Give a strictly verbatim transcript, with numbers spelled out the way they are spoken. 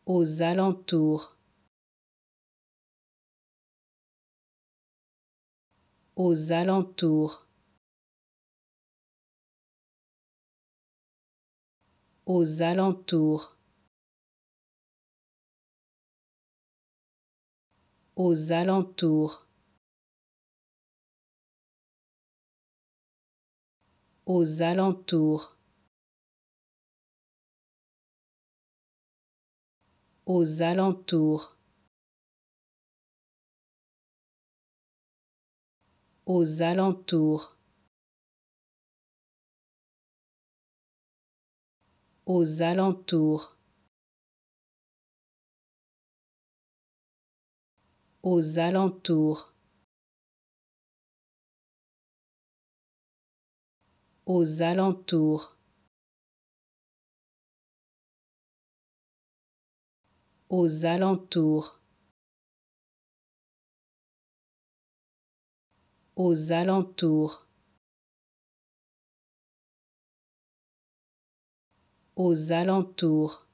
aux alentours, aux alentours, aux alentours, aux alentours, aux alentours, aux alentours, aux alentours, aux alentours, aux alentours, aux alentours, aux alentours, aux alentours, aux alentours,